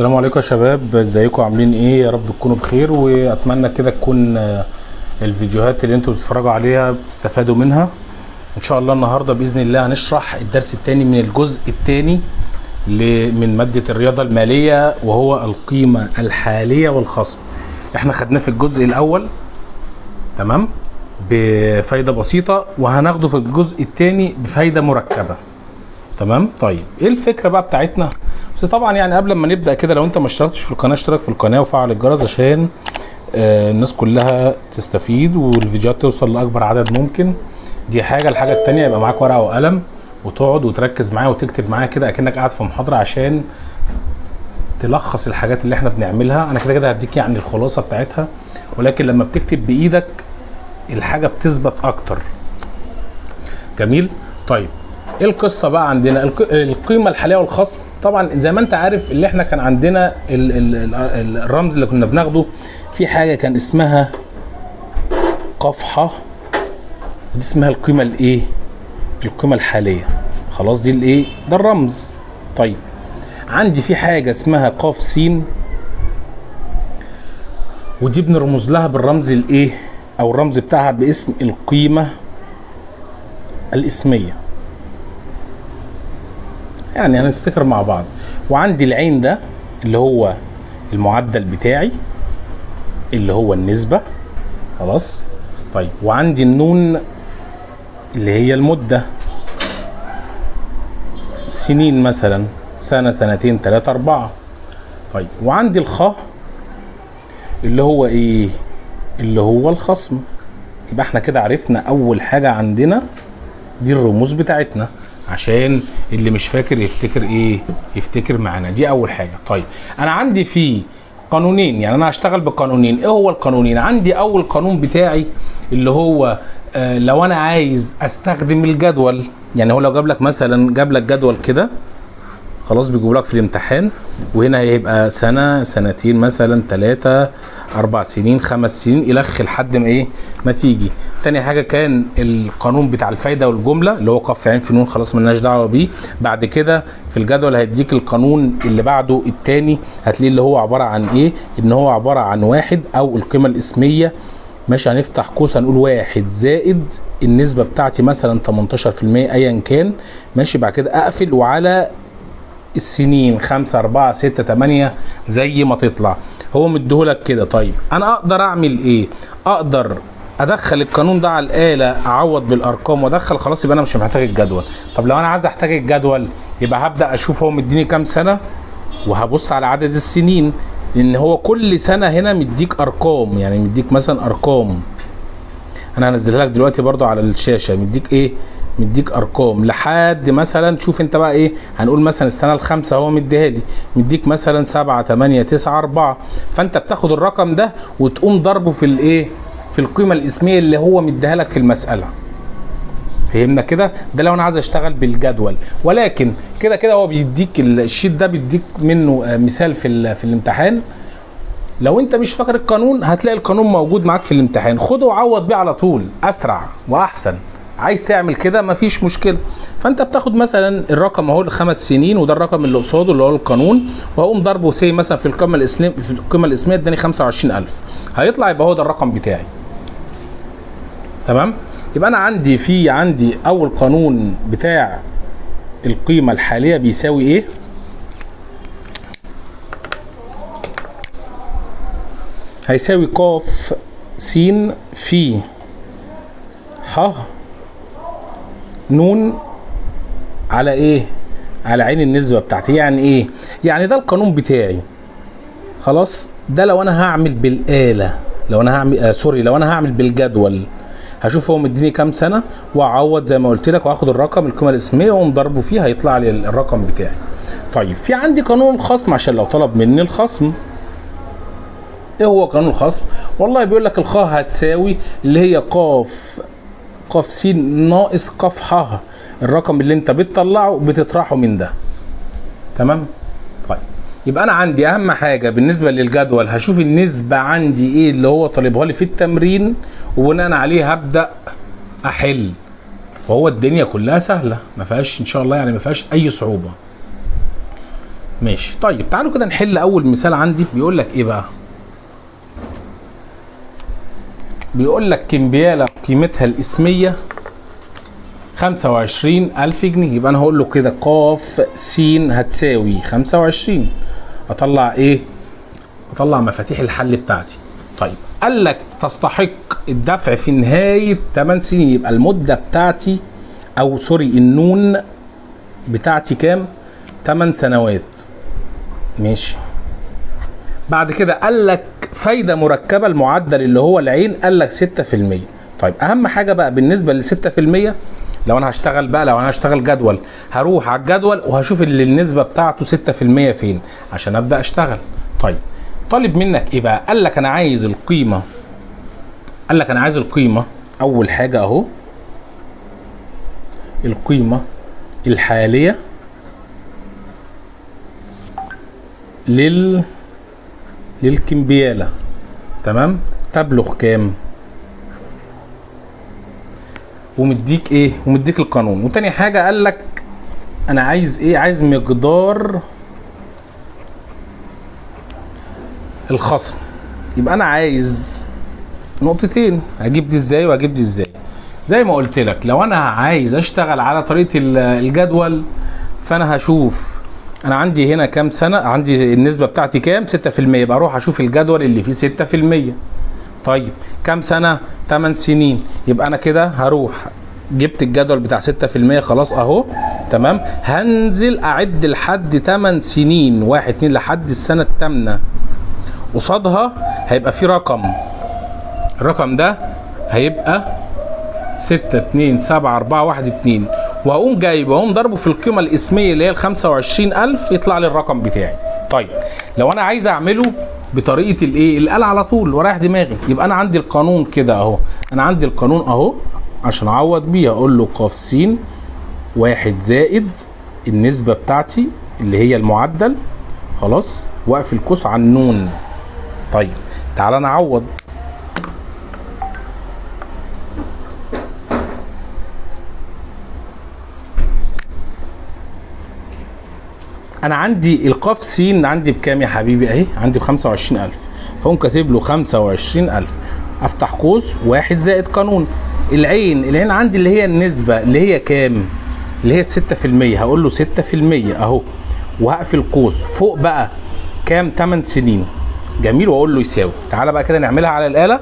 السلام عليكم يا شباب، ازيكم عاملين ايه؟ يا رب تكونوا بخير، واتمنى كده تكون الفيديوهات اللي انتوا بتتفرجوا عليها بتستفادوا منها ان شاء الله. النهارده باذن الله هنشرح الدرس الثاني من الجزء الثاني من ماده الرياضه الماليه، وهو القيمه الحاليه والخصم. احنا خدناه في الجزء الاول تمام بفايده بسيطه، وهناخده في الجزء الثاني بفايده مركبه. تمام. طيب ايه الفكره بقى بتاعتنا؟ بس طبعا يعني قبل ما نبدا كده، لو انت ما اشتركتش في القناه اشترك في القناه وفعل الجرس عشان الناس كلها تستفيد والفيديوهات توصل لاكبر عدد ممكن. دي حاجه. الحاجه الثانيه يبقى معاك ورقه وقلم وتقعد وتركز معايا وتكتب معايا كده اكنك قاعد في محاضره، عشان تلخص الحاجات اللي احنا بنعملها. انا كده هديك يعني الخلاصه بتاعتها، ولكن لما بتكتب بايدك الحاجه بتثبت اكتر. جميل. طيب ايه القصه بقى عندنا؟ القيمه الحاليه والخصم. طبعا زي ما انت عارف اللي احنا كان عندنا الرمز اللي كنا بناخده في حاجه كان اسمها قفحه، دي اسمها القيمه الايه؟ القيمه الحاليه. خلاص دي الايه؟ ده الرمز. طيب عندي في حاجه اسمها قاف س، ودي بنرمز لها بالرمز الايه، او الرمز بتاعها باسم القيمه الاسميه. يعني هنفتكر مع بعض. وعندي العين ده اللي هو المعدل بتاعي اللي هو النسبة. خلاص. طيب وعندي النون اللي هي المدة، سنين مثلا، سنة، سنتين، 3، 4. طيب وعندي الخ اللي هو ايه؟ اللي هو الخصم. يبقى احنا كده عرفنا اول حاجة عندنا دي الرموز بتاعتنا، عشان اللي مش فاكر يفتكر ايه؟ يفتكر معانا. دي اول حاجه. طيب انا عندي في قانونين، يعني انا هشتغل بقانونين. ايه هو القانونين؟ عندي اول قانون بتاعي اللي هو لو انا عايز استخدم الجدول، يعني هو لو جاب لك مثلا، جاب لك جدول كده خلاص بيجيبوا لك في الامتحان، وهنا هيبقى سنه، سنتين مثلا، 3، 4 سنين، 5 سنين، الخ لحد ما ايه؟ ما تيجي. تاني حاجه كان القانون بتاع الفايده والجمله اللي هو قف عين في نون، خلاص مالناش دعوه بيه. بعد كده في الجدول هيديك القانون اللي بعده التاني، هتلاقيه اللي هو عباره عن ايه؟ ان هو عباره عن واحد او القيمه الاسميه. ماشي. هنفتح قوس هنقول 1 زائد النسبه بتاعتي مثلا 18% ايا كان. ماشي. بعد كده اقفل، وعلى السنين 5، 4، 6، 8 زي ما تطلع. هو مديهولك كده. طيب انا اقدر اعمل ايه؟ اقدر ادخل القانون ده على الاله، اعوض بالارقام وادخل، خلاص يبقى انا مش محتاج الجدول. طب لو انا عايز احتاج الجدول، يبقى هبدا اشوف هو مديني كام سنه، وهبص على عدد السنين، لان هو كل سنه هنا مديك ارقام، يعني مديك مثلا ارقام. انا هنزلها لك دلوقتي برضو على الشاشه. مديك ايه؟ مديك ارقام لحد مثلا، شوف انت بقى ايه، هنقول مثلا السنه الخامسه هو مديها لي، مديك مثلا 7، 8، 9، 4. فانت بتاخد الرقم ده وتقوم ضربه في الايه؟ في القيمه الاسميه اللي هو مديها لك في المساله. فهمنا كده؟ ده لو انا عايز اشتغل بالجدول. ولكن كده كده هو بيديك الشيت ده، بيديك منه مثال في الامتحان. لو انت مش فاكر القانون هتلاقي القانون موجود معاك في الامتحان، خده وعوض بيه على طول، اسرع واحسن. عايز تعمل كده مفيش مشكله. فانت بتاخد مثلا الرقم اهو ال5 سنين، وده الرقم اللي قصاده اللي هو القانون، وهقوم ضربه سي مثلا في القيمه الاسميه اداني 25000، هيطلع يبقى هو ده الرقم بتاعي. تمام. يبقى انا عندي اول قانون بتاع القيمه الحاليه بيساوي ايه؟ هيساوي ق س في ح نون على ايه؟ على عين النسبه بتاعتي. يعني ايه؟ يعني ده القانون بتاعي. خلاص. ده لو انا هعمل بالاله، لو انا هعمل لو انا هعمل بالجدول، هشوف هو مديني كام سنه واعوض زي ما قلت لك، واخد الرقم القيمه الاسميه واقوم ضربه فيه، هيطلع لي الرقم بتاعي. طيب في عندي قانون الخصم، عشان لو طلب مني الخصم. ايه هو قانون الخصم؟ والله بيقول لك الخ هتساوي اللي هي ق س ناقص ق ح، الرقم اللي انت بتطلعه بتطرحه من ده. تمام. طيب يبقى انا عندي اهم حاجه بالنسبه للجدول، هشوف النسبه عندي ايه اللي هو طالبها لي في التمرين، وبناء عليه هبدا احل. فهو الدنيا كلها سهله، ما فيهاش ان شاء الله، يعني ما فيهاش اي صعوبه. ماشي. طيب تعالوا كده نحل اول مثال عندي. بيقول لك ايه بقى؟ بيقول لك كمبيالة قيمتها الاسمية 25,000 جنيه. يبقى انا هقول له كده ق س هتساوي 25. اطلع ايه؟ اطلع مفاتيح الحل بتاعتي. طيب قال لك تستحق الدفع في نهاية 8 سنين. يبقى المدة بتاعتي او سوري النون بتاعتي كام؟ 8 سنوات. ماشي. بعد كده قال لك فايدة مركبة المعدل اللي هو العين قال لك 6%. طيب اهم حاجة بقى بالنسبة ل 6%، لو انا هشتغل جدول، هروح على الجدول وهشوف اللي النسبة بتاعته 6% فين عشان ابدأ اشتغل. طيب طالب منك ايه بقى؟ قال لك انا عايز القيمة. اول حاجة اهو القيمة الحالية للكمبيالة، تمام؟ تبلغ كام؟ ومديك ايه؟ ومديك القانون. وتاني حاجة قال لك انا عايز ايه؟ عايز مقدار الخصم. يبقى انا عايز نقطتين، هجيب دي ازاي وهجيب دي ازاي؟ زي ما قلت لك لو انا عايز اشتغل على طريقة الجدول، فانا هشوف انا عندي هنا كام سنة، عندي النسبة بتاعتي كام؟ 6%. يبقى اروح اشوف الجدول اللي فيه 6%. طيب كام سنة؟ 8 سنين. يبقى انا كده هروح جبت الجدول بتاع 6% خلاص اهو، تمام. هنزل اعد لحد 8 سنين، 1 2 لحد السنة الثامنة. قصادها هيبقى في رقم، الرقم ده هيبقى 6 2 7 4 1 2. وهقوم جايبه واقوم ضربه في القيمه الاسميه اللي هي ال 25,000 يطلع لي الرقم بتاعي. طيب لو انا عايز اعمله بطريقه الايه؟ الآلة على طول ورايح دماغي، يبقى انا عندي القانون كده اهو. انا عندي القانون اهو عشان اعوض بيه اقول له ق س 1 زائد النسبه بتاعتي اللي هي المعدل، خلاص، واقفل القوس على النون. طيب تعالى نعوض. انا عندي القاف س عندي بكام يا حبيبي؟ اهي عندي ب 25,000، فاقوم كاتب له 25,000 افتح قوس 1 زائد قانون العين عندي اللي هي النسبه اللي هي كام؟ اللي هي 6%. هقول له 6% اهو، وهقفل قوس فوق بقى كام؟ 8 سنين. جميل. واقول له يساوي. تعالى بقى كده نعملها على الآلة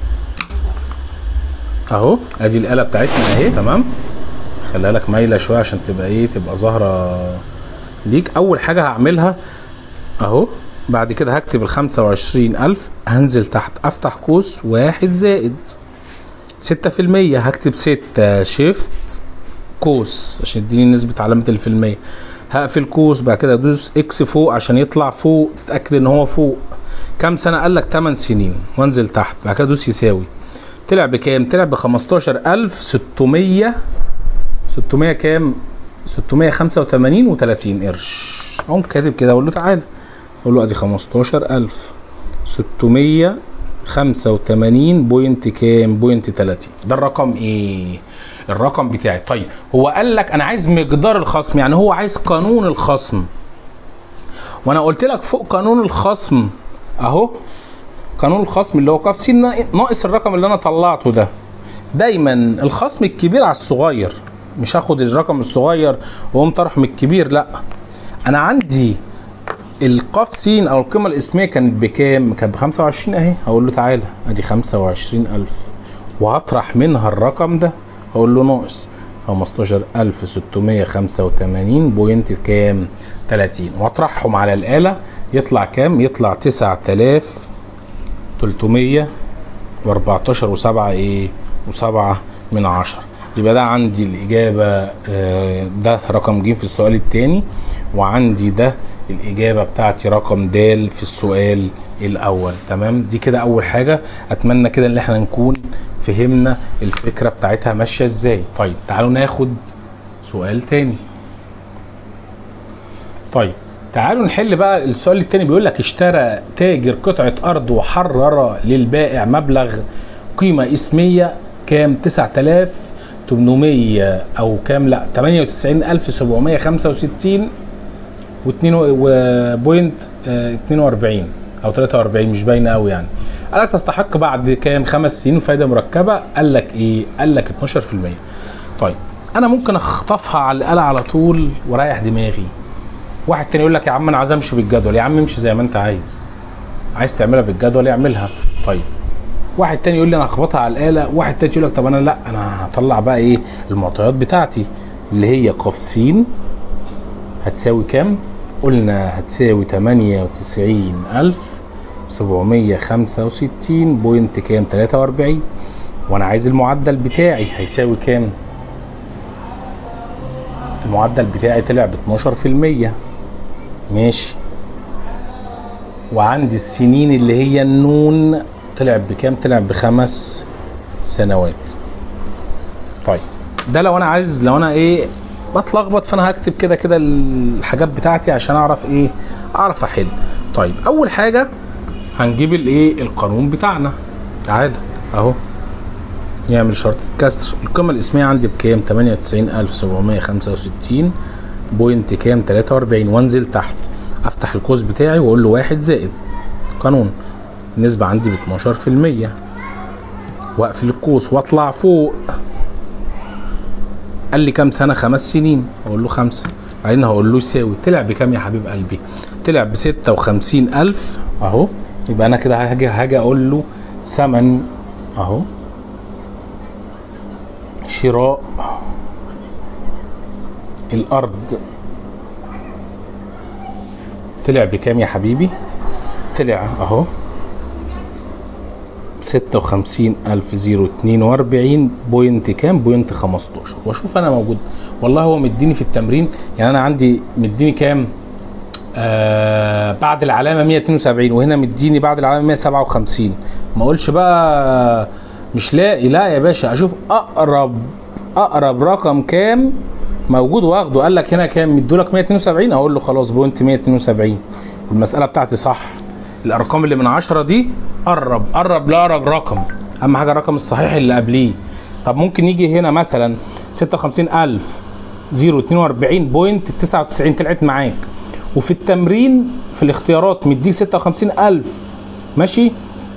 اهو. ادي الآلة بتاعتنا اهي، تمام. خليها لك مايله شويه عشان تبقى ايه؟ تبقى ظاهره ليك. اول حاجه هعملها اهو، بعد كده هكتب ال 25,000، هنزل تحت افتح قوس 1 زائد 6%. هكتب 6 شيفت قوس عشان يديني نسبه علامه الفيلميه. هقفل قوس، بعد كده ادوس اكس فوق عشان يطلع فوق، تتاكد ان هو فوق. كام سنه؟ قال لك 8 سنين. وانزل تحت، بعد كده ادوس يساوي. طلع بكام؟ طلع ب 15,600 كام؟ 685 و30 قرش. اقوم كاتب كده اقول له تعالى، اقول له ادي 15,685 بوينت كام؟ بوينت 30. ده الرقم ايه؟ الرقم بتاعي. طيب هو قال لك انا عايز مقدار الخصم، يعني هو عايز قانون الخصم. وانا قلت لك فوق قانون الخصم اهو، قانون الخصم اللي هو ق س ناقص الرقم اللي انا طلعته ده. دايما الخصم الكبير على الصغير، مش هاخد الرقم الصغير واقوم طرح من الكبير، لا. انا عندي القاف س او القيمه الاسميه كانت بكام؟ كانت ب 25 اهي. هقول له تعالى ادي 25,000 وهطرح منها الرقم ده، هقول له ناقص 15,685 بوينت كام؟ 30. واطرحهم على الآلة يطلع كام؟ يطلع 9,314 و7 ايه؟ و7 من 10. يبقى ده عندي الإجابة، ده رقم ج في السؤال الثاني، وعندي ده الإجابة بتاعتي رقم د في السؤال الأول. تمام. دي كده أول حاجة. أتمنى كده إن احنا نكون فهمنا الفكرة بتاعتها ماشية ازاي. طيب تعالوا ناخد سؤال تاني. طيب تعالوا نحل بقى السؤال التاني. بيقول لك اشترى تاجر قطعة أرض وحرر للبائع مبلغ قيمة اسمية كام؟ 9,800 أو كام؟ لا 98,765 وبوينت 42 او 43 مش باينه قوي يعني. قال لك تستحق بعد كام 5 سنين وفايده مركبه. قال لك ايه؟ قال لك 12%. طيب انا ممكن اخطفها على الاله على طول ورايح دماغي. واحد تاني يقول لك يا عم انا عايز امشي بالجدول. يا عم امشي زي ما انت عايز تعملها بالجدول اعملها. طيب واحد تاني يقول لي انا هخبطها على الاله. واحد تاني يقول لك طب انا لا، انا هطلع بقى ايه المعطيات بتاعتي اللي هي ق س هتساوي كام؟ قلنا هتساوي 98,765 بوينت كام 43. وانا عايز المعدل بتاعي هيساوي كام؟ المعدل بتاعي طلع ب 12%. ماشي. وعندي السنين اللي هي النون طلع بكام؟ طلع ب5 سنوات. طيب ده لو انا عايز، لو انا ايه بتلخبط، فانا هكتب كده كده الحاجات بتاعتي عشان اعرف ايه، اعرف احل. طيب اول حاجه هنجيب الايه القانون بتاعنا. تعالى اهو نعمل شرط كسر. القيمه الاسميه عندي بكام؟ 98,765 بوينت كام 43. وانزل تحت افتح القوس بتاعي واقول له 1 زائد قانون النسبه عندي ب 12%، واقفل القوس واطلع فوق. قال لي كام سنه؟ 5 سنين. اقول له 5. بعدين هقول له يساوي. طلع بكام يا حبيب قلبي؟ طلع ب 56,000 اهو. يبقى انا كده هاجي اقول له ثمن اهو شراء الارض طلع بكام يا حبيبي؟ طلع اهو 56,042 بوينت كام؟ بوينت 15. واشوف انا موجود. والله هو مديني في التمرين، يعني انا عندي مديني كام؟ بعد العلامه 172 وهنا مديني بعد العلامه 157. ما اقولش بقى مش لاقي، لا يا باشا، اشوف اقرب رقم كام موجود واخده. قال لك هنا كام؟ مدولك 172. اقول له خلاص بوينت 172. المساله بتاعتي صح. الارقام اللي من 10 دي قرب لاقرب رقم. اهم حاجه الرقم الصحيح اللي قبليه. طب ممكن يجي هنا مثلا 56,042 بوينت 99 طلعت معاك، وفي التمرين في الاختيارات مديك 56,000 ماشي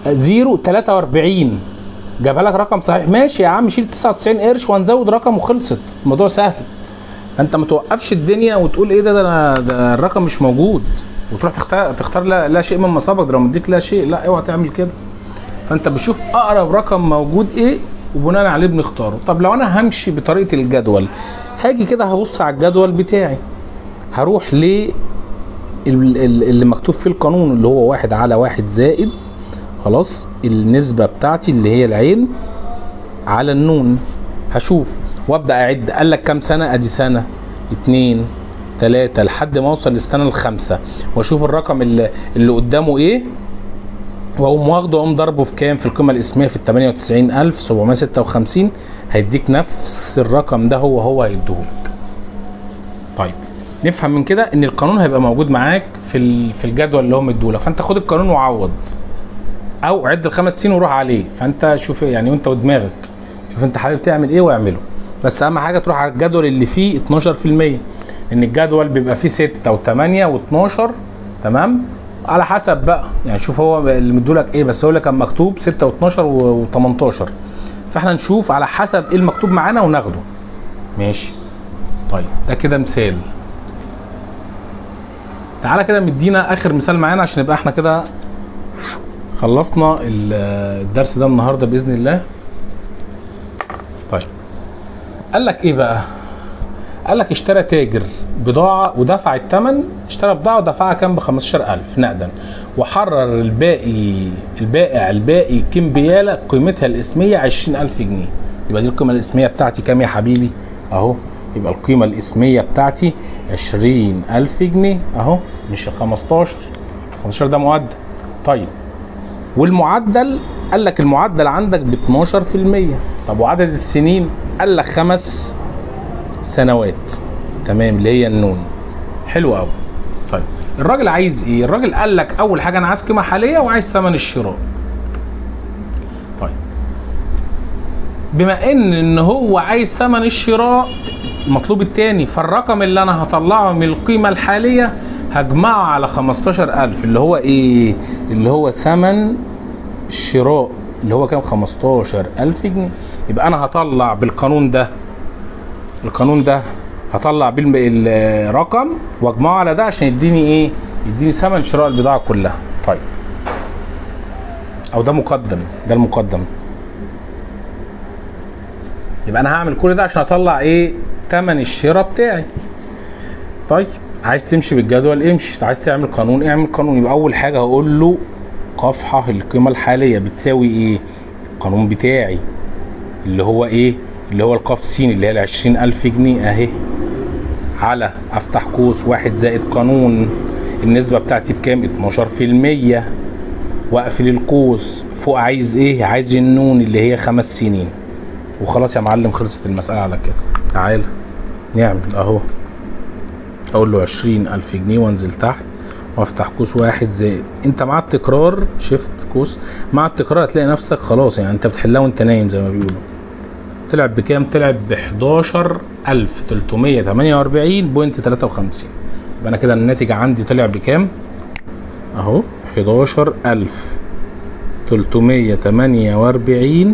043 جابها لك رقم صحيح. ماشي يا عم، شيل 99 قرش وهنزود رقم وخلصت، الموضوع سهل. فانت ما توقفش الدنيا وتقول ايه ده الرقم مش موجود وتروح تختار لا شيء من مصابك. ده لو مديك لا شيء، لا اوعى تعمل كده. فانت بتشوف اقرب رقم موجود ايه وبناء عليه بنختاره. طب لو انا همشي بطريقه الجدول، هاجي كده هبص على الجدول بتاعي، هروح ل اللي مكتوب في القانون اللي هو 1/1 زائد خلاص النسبه بتاعتي اللي هي العين على النون. هشوف وابدا اعد. قال لك كام سنه؟ ادي سنه 2 3 لحد ما اوصل للسنه ال5، واشوف الرقم اللي قدامه ايه، واقوم واخده واقوم ضربه في كام؟ في القيمه الاسميه في 98,756 هيديك نفس الرقم ده هو هيديهولك. طيب نفهم من كده ان القانون هيبقى موجود معاك في الجدول اللي هو مديهولك. فانت خد القانون وعوض او عد ال5 سنين وروح عليه. فانت شوف يعني وانت ودماغك شوف انت حابب تعمل ايه واعمله. بس اهم حاجه تروح على الجدول اللي فيه 12%، ان الجدول بيبقى فيه 6 و8 و12 تمام، على حسب بقى يعني. شوف هو اللي مديهولك ايه، بس هو اللي كان مكتوب 6 و12 و18، فاحنا نشوف على حسب ايه المكتوب معانا وناخده. ماشي. طيب ده كده مثال. تعالى كده مدينا اخر مثال معانا عشان يبقى احنا كده خلصنا الدرس ده النهارده باذن الله. طيب قال لك ايه بقى؟ قال لك اشترى تاجر بضاعه ودفع الثمن. اشترى بضاعه ودفعها كام؟ ب 15,000 نقدا، وحرر البائع الباقي كمبياله قيمتها الاسميه 20,000 جنيه. يبقى دي القيمه الاسميه بتاعتي كام يا حبيبي؟ اهو. يبقى القيمه الاسميه بتاعتي 20,000 جنيه اهو، مش 15. 15 ده معدل. طيب والمعدل قال لك المعدل عندك ب 12%. طب وعدد السنين؟ قال لك 5 سنوات تمام، اللي هي النون. حلو قوي. طيب الراجل عايز ايه؟ الراجل قال لك اول حاجه انا عايز قيمه حاليه وعايز ثمن الشراء. طيب بما ان هو عايز ثمن الشراء المطلوب الثاني، فالرقم اللي انا هطلعه من القيمه الحاليه هجمعه على 15000 اللي هو ايه؟ اللي هو ثمن الشراء اللي هو كام؟ 15000 جنيه. يبقى انا هطلع بالقانون ده، القانون ده هطلع بالرقم واجمعه على ده عشان يديني ايه؟ يديني ثمن شراء البضاعه كلها. طيب او ده مقدم، ده المقدم. يبقى انا هعمل كل ده عشان اطلع ايه؟ ثمن الشراء بتاعي. طيب عايز تمشي بالجدول امشي، عايز تعمل قانون اعمل قانون. يبقى اول حاجه هقول له قفحه القيمه الحاليه بتساوي ايه؟ القانون بتاعي اللي هو ايه؟ اللي هو القاف س اللي هي ال 20000 جنيه اهي، على افتح قوس 1 زائد قانون النسبه بتاعتي بكام؟ 12%، واقفل القوس فوق. عايز ايه؟ عايز النون اللي هي 5 سنين. وخلاص يا معلم، خلصت المساله على كده. تعالى نعمل اهو، اقول له 20000 جنيه وانزل تحت وافتح قوس 1 زائد، انت مع التكرار شيفت قوس، مع التكرار هتلاقي نفسك خلاص يعني انت بتحلها وانت نايم زي ما بيقولوا. طلع بكام؟ طلع ب 11348.53. يبقى انا كده الناتج عندي طلع بكام؟ اهو 11348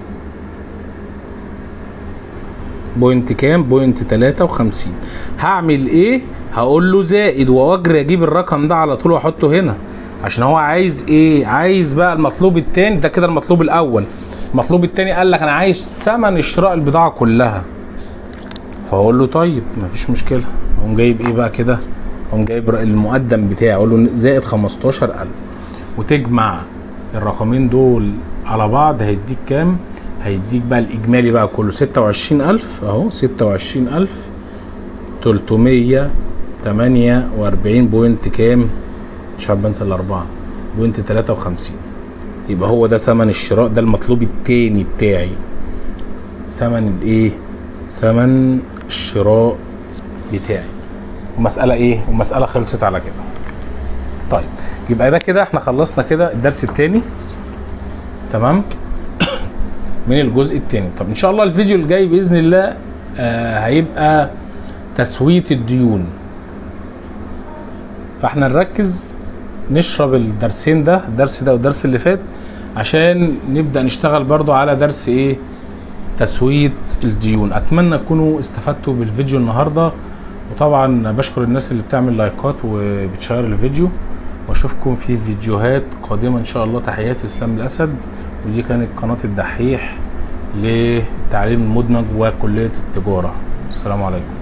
بوينت كام؟ بوينت 53. هعمل ايه؟ هقول له زائد واجري اجيب الرقم ده على طول واحطه هنا، عشان هو عايز ايه؟ عايز بقى المطلوب التاني. ده كده المطلوب الاول. المطلوب التاني قال لك انا عايز ثمن شراء البضاعه كلها، فاقول له طيب مفيش مشكله. اقوم جايب ايه بقى كده؟ اقوم جايب المقدم بتاعي اقول له زائد 15000، وتجمع الرقمين دول على بعض هيديك كام؟ هيديك بقى الاجمالي بقى كله 26000 اهو، 26348 بوينت كام؟ مش عارف بنسى الاربعه، بوينت 53. يبقى هو ده ثمن الشراء، ده المطلوب التاني بتاعي. ثمن الايه؟ ثمن الشراء بتاعي. ومسألة ايه؟ ومسألة خلصت على كده. طيب يبقى ده كده احنا خلصنا كده الدرس التاني، تمام؟ من الجزء التاني. طب ان شاء الله الفيديو الجاي باذن الله هيبقى تسوية الديون. فاحنا نركز نشرب الدرسين ده، الدرس ده والدرس اللي فات، عشان نبدأ نشتغل برضو على درس ايه؟ تسوية الديون. اتمنى تكونوا استفدتوا بالفيديو النهاردة، وطبعا بشكر الناس اللي بتعمل لايكات وبتشير الفيديو، واشوفكم في فيديوهات قادمة ان شاء الله. تحياتي اسلام الاسد، ودي كانت قناة الدحيح للتعليم المدمج وكلية التجارة. السلام عليكم.